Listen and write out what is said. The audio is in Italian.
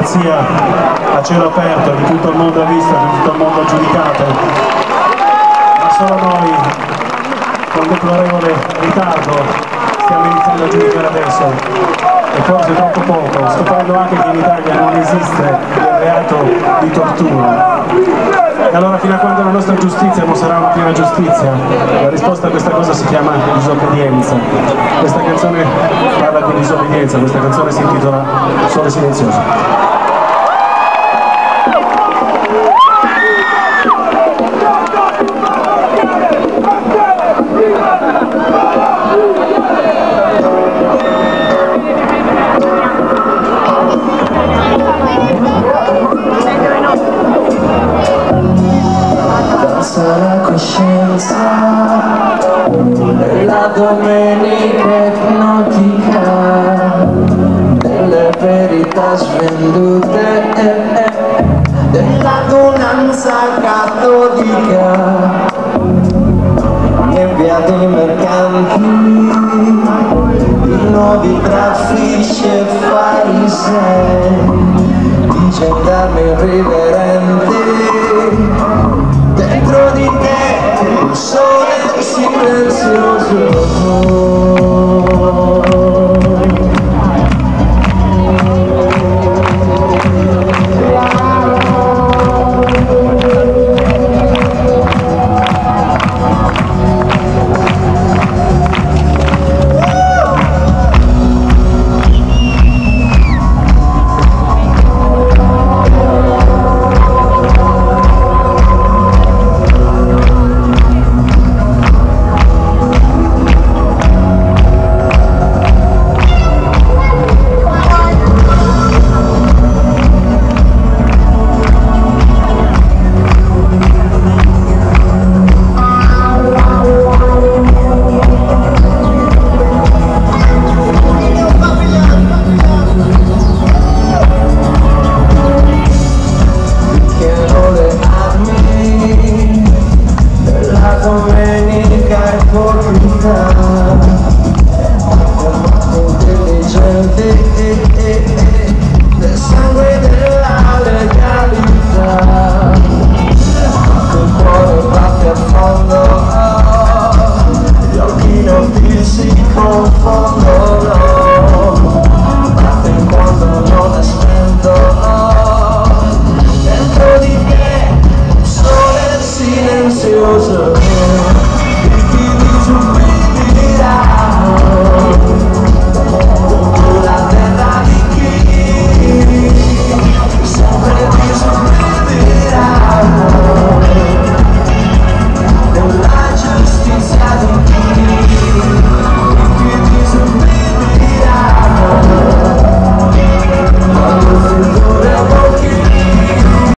democrazia a cielo aperto, che tutto il mondo ha visto, che tutto il mondo ha giudicato, ma solo noi, con deplorevole ritardo, stiamo iniziando a giudicare adesso, e forse troppo poco, scoprendo anche che in Italia non esiste il reato di tortura. E allora fino a quando la nostra giustizia non sarà una piena giustizia, la risposta a questa cosa si chiama disobbedienza. Questa canzone parla di disobbedienza, questa canzone si intitola Sole Silenzioso. La coscienza della domenica ipnotica, delle verità svendute, dell'adunanza cattolica, nebbia di mercanti, di nuovi traffici e farisei, di gendarmi irriverenti. Dentro di te un sole silenzioso.